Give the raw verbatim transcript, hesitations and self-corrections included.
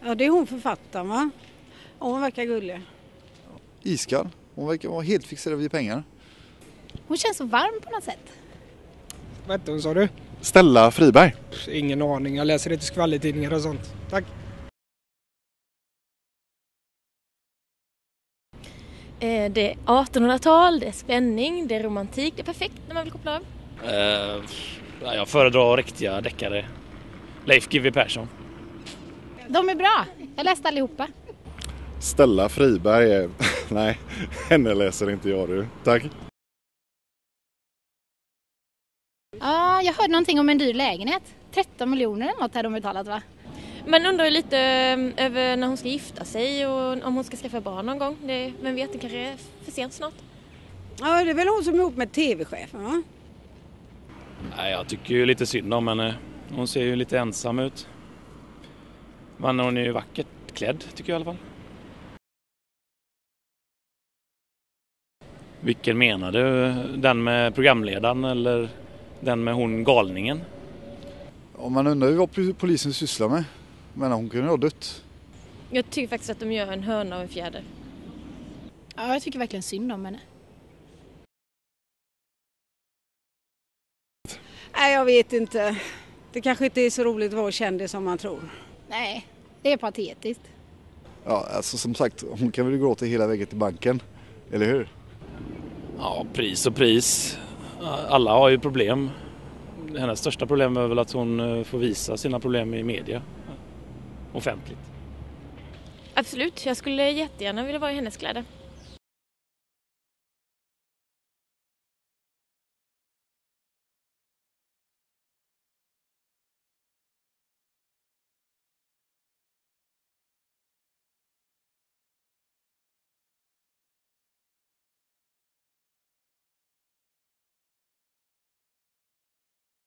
Ja, det är hon författaren, va? Och hon verkar gullig. Iskall. Hon verkar vara helt fixerad vid pengar. Hon känns så varm på något sätt. Vad hette hon, sa du? Stella Friberg. Ingen aning, jag läser lite skvallertidningar och sånt. Tack. Det är artonhundratal, det är spänning, det är romantik, det är perfekt när man vill koppla av. Uh, jag föredrar riktiga deckare. Leif G W Persson. De är bra, jag läste allihopa. Stella Friberg är... Nej, henne läser inte jag du. Tack. Ja, jag hörde någonting om en dyr lägenhet. tretton miljoner eller något har de betalat, va? Man undrar ju lite över när hon ska gifta sig och om hon ska skaffa barn någon gång. Det, vem vet, det kanske är för sent snart. Ja, det är väl hon som är ihop med tv-chefen, va? Nej, jag tycker ju lite synd om henne. Hon ser ju lite ensam ut. Men hon är ju vackert klädd, tycker jag i alla fall. Vilken menar du? Den med programledaren eller den med hon galningen? Om man undrar ju vad polisen sysslar med. Men hon kunde ha dött. Jag tycker faktiskt att de gör en höna och en fjäder. Ja, jag tycker verkligen synd om henne. Nej, jag vet inte. Det kanske inte är så roligt att vara kändis som man tror. Nej, det är patetiskt. Ja, alltså som sagt, hon kan väl gråta hela vägen till banken. Eller hur? Ja, pris och pris. Alla har ju problem. Hennes största problem är väl att hon får visa sina problem i media. Offentligt. Absolut, jag skulle jättegärna vilja vara i hennes kläder.